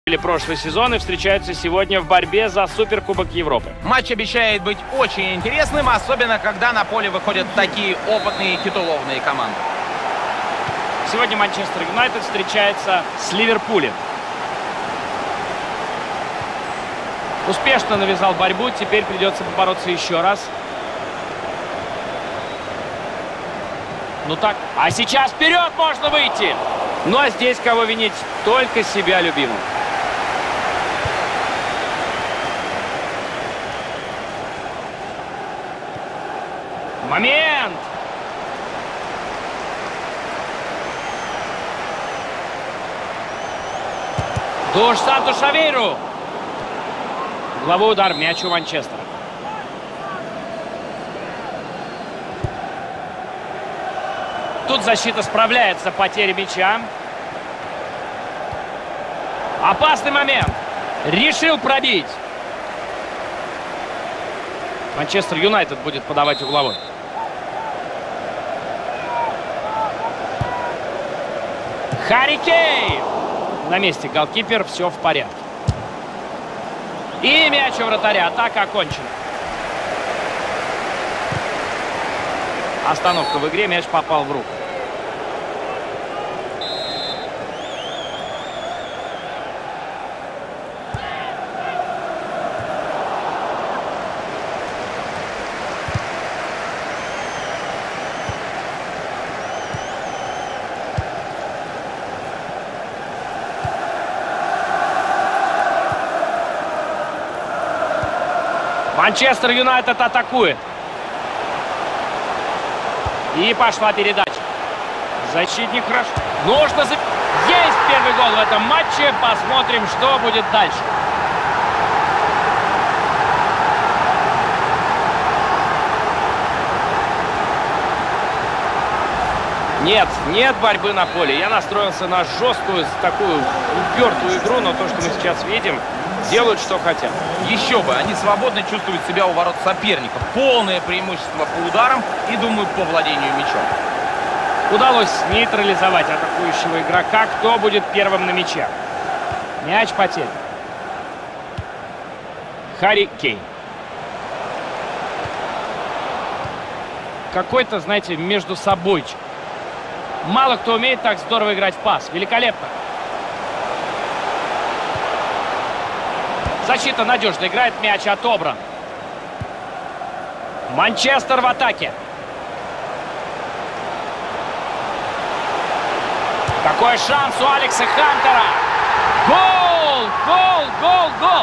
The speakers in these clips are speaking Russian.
прошлый сезон и встречаются сегодня в борьбе за Суперкубок Европы. Матч обещает быть очень интересным, особенно когда на поле выходят такие опытные титулованные команды. Сегодня Манчестер Юнайтед встречается с Ливерпулем. Успешно навязал борьбу, теперь придется побороться еще раз. Ну так, а сейчас вперед можно выйти! Ну а здесь кого винить? Только себя любимого. Момент! Душ Сантуш Авейру. Угловой удар, мяч у Манчестера. Тут защита справляется с потерей мяча. Опасный момент. Решил пробить. Манчестер Юнайтед будет подавать угловой. Харри Кейн. На месте голкипер, все в порядке. И мяч у вратаря. Атака окончена. Остановка в игре, мяч попал в руку. Манчестер Юнайтед атакует. И пошла передача. Защитник хорошо. Нужно... Есть первый гол в этом матче. Посмотрим, что будет дальше. Нет борьбы на поле. Я настроился на жесткую, такую упертую игру, но то, что мы сейчас видим, делают, что хотят. Еще бы, они свободно чувствуют себя у ворот соперников. Полное преимущество по ударам и, думаю, по владению мячом. Удалось нейтрализовать атакующего игрока. Кто будет первым на мяче? Мяч потерян. Харри Кейн. Какой-то, знаете, между собойчик. Мало кто умеет так здорово играть в пас. Великолепно. Защита надежно играет, мяч отобран. Манчестер в атаке. Какой шанс у Алекса Хантера. Гол! Гол! Гол! Гол!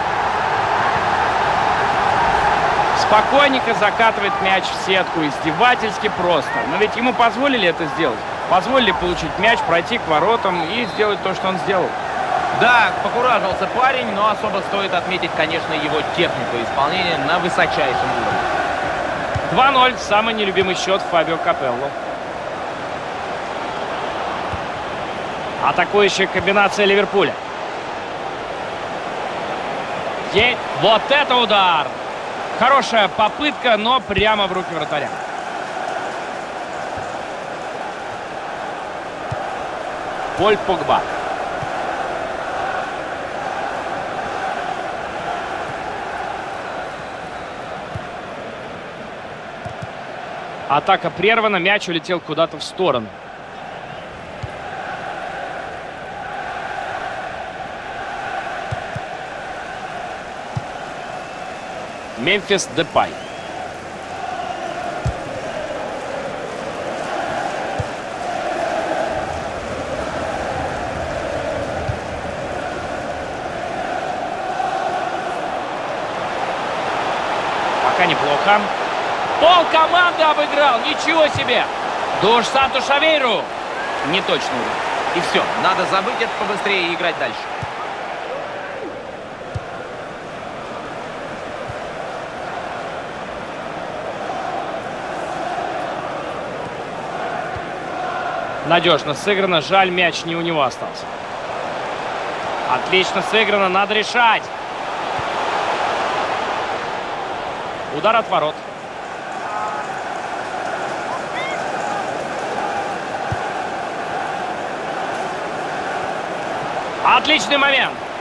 Спокойненько закатывает мяч в сетку. Издевательски просто. Но ведь ему позволили это сделать. Позволили получить мяч, пройти к воротам и сделать то, что он сделал. Да, покуражился парень, но особо стоит отметить, конечно, его технику исполнения на высочайшем уровне. 2-0. Самый нелюбимый счет Фабио Капелло. Атакующая комбинация Ливерпуля. Вот это удар! Хорошая попытка, но прямо в руки вратаря. Поль Погба. Атака прервана, мяч улетел куда-то в сторону. Мемфис Депай. Пока неплохо. Пол команды обыграл. Ничего себе. Душ Сантуш Авейру. Не точно. И все. Надо забыть это побыстрее и играть дальше. Надежно сыграно. Жаль, мяч не у него остался. Отлично сыграно. Надо решать. Удар от ворот. Отличный момент.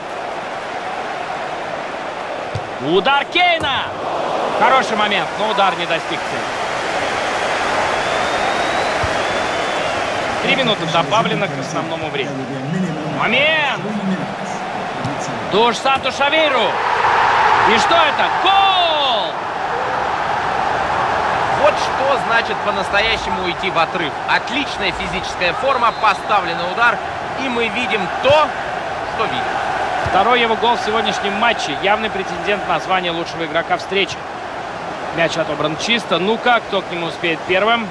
Удар Кейна! Хороший момент, но удар не достиг цели. 3 минуты добавлено к основному времени. Момент! Душ Сантуш Авейру! И что это? Гол! Вот что значит по-настоящему уйти в отрыв. Отличная физическая форма, поставленный удар, и мы видим то, что видим. Второй его гол в сегодняшнем матче. Явный претендент на звание лучшего игрока встречи. Мяч отобран чисто. Ну-ка, кто к нему успеет первым?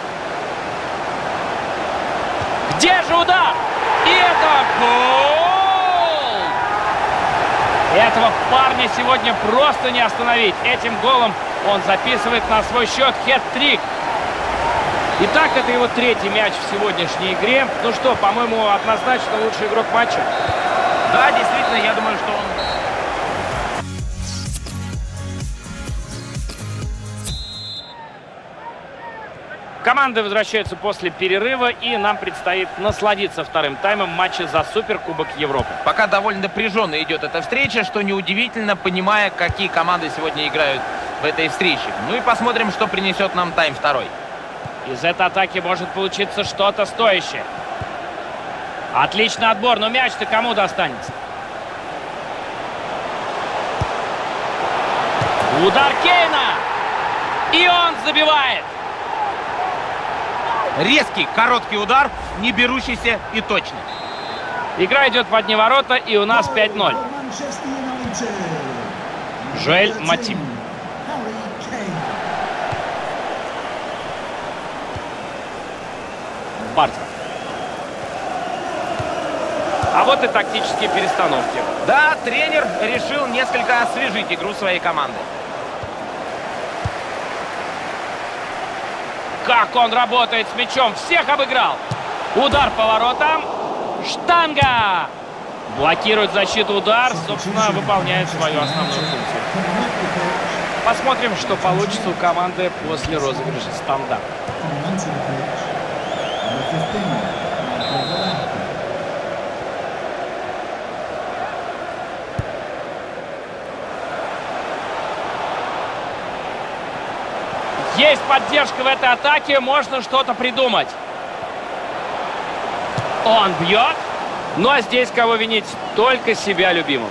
Где же удар? И это гол! Этого парня сегодня просто не остановить. Этим голом он записывает на свой счет хет-трик. Итак, это его 3-й мяч в сегодняшней игре. Ну что, по-моему, однозначно лучший игрок матча. Да, действительно, я думаю, что он... Команды возвращаются после перерыва, и нам предстоит насладиться вторым таймом матча за Суперкубок Европы. Пока довольно напряженно идет эта встреча, что неудивительно, понимая, какие команды сегодня играют в этой встрече. Ну и посмотрим, что принесет нам тайм второй. Из этой атаки может получиться что-то стоящее. Отличный отбор, но мяч-то кому достанется? Удар Кейна! И он забивает! Резкий, короткий удар, не берущийся и точный. Игра идет в одни ворота, и у нас 5-0. Жоэль Матип. Бартер. А вот и тактические перестановки. Да, тренер решил несколько освежить игру своей команды. Как он работает с мячом. Всех обыграл. Удар по воротам. Штанга. Блокирует защиту удар. Собственно, выполняет свою основную функцию. Посмотрим, что получится у команды после розыгрыша стандарта. Есть поддержка в этой атаке, можно что-то придумать. Он бьет, ну а здесь кого винить? Только себя любимым.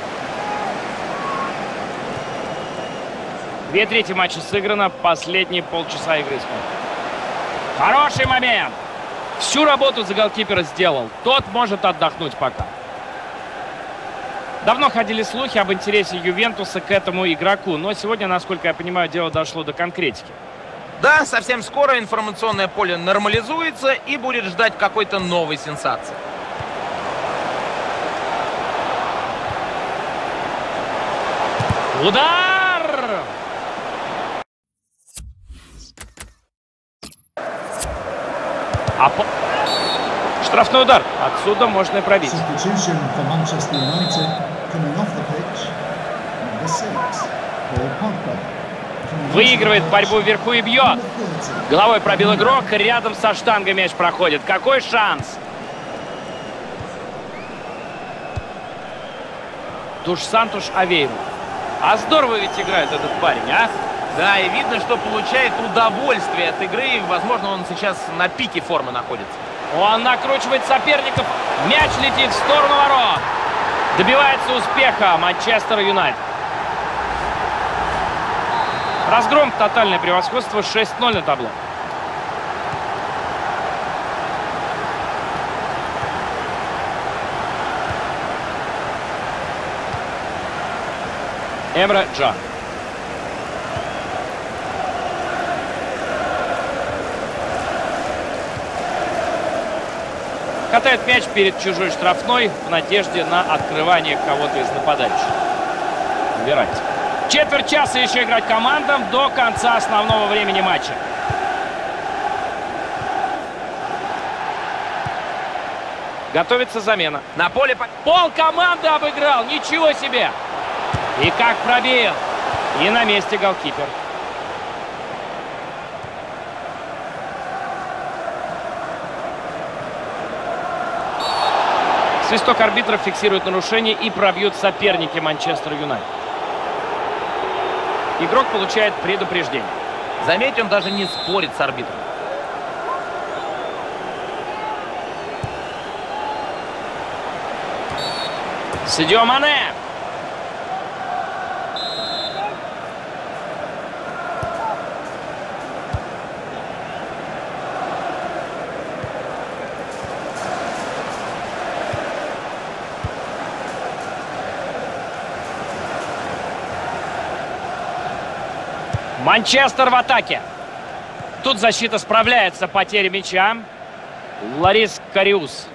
2/3 матча сыграно, последние полчаса игры смотрим. Хороший момент. Всю работу за голкипера сделал. Тот может отдохнуть пока. Давно ходили слухи об интересе Ювентуса к этому игроку, но сегодня, насколько я понимаю, дело дошло до конкретики. Да, совсем скоро информационное поле нормализуется и будет ждать какой-то новой сенсации. Удар! Штрафной удар. Отсюда можно и пробить. Выигрывает борьбу вверху и бьет. Головой пробил игрок. Рядом со штангой мяч проходит. Какой шанс? Душ Сантуш Авейру. А здорово ведь играет этот парень, а? Да, и видно, что получает удовольствие от игры. И, возможно, он сейчас на пике формы находится. Он накручивает соперников. Мяч летит в сторону ворот. Добивается успеха Манчестер Юнайтед. Разгром, тотальное превосходство, 6-0 на табло. Эмре Can. Катает мяч перед чужой штрафной в надежде на открывание кого-то из нападающих. Верайте. Четверть часа еще играть командам до конца основного времени матча. Готовится замена. На поле... Пол команды обыграл. Ничего себе. И как пробил. И на месте голкипер. Свисток арбитров фиксирует нарушение и пробьют соперники Манчестер Юнайтед. Игрок получает предупреждение. Заметь, он даже не спорит с арбитром. Садио Мане. Манчестер в атаке. Тут защита справляется с потерей мяча. Лорис Кариус.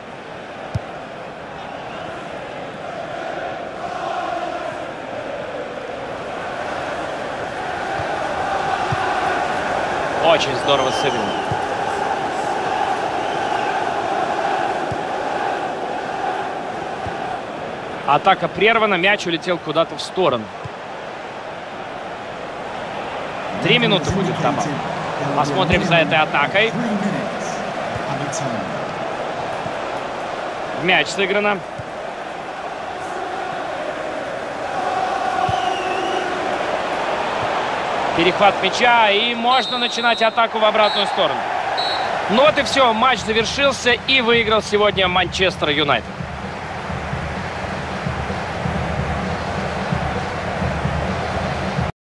Очень здорово сыграно. Атака прервана, мяч улетел куда-то в сторону. 3 минуты будет добавлено. Посмотрим за этой атакой. Мяч сыграно. Перехват мяча, и можно начинать атаку в обратную сторону. Ну вот и все, матч завершился, и выиграл сегодня Манчестер Юнайтед.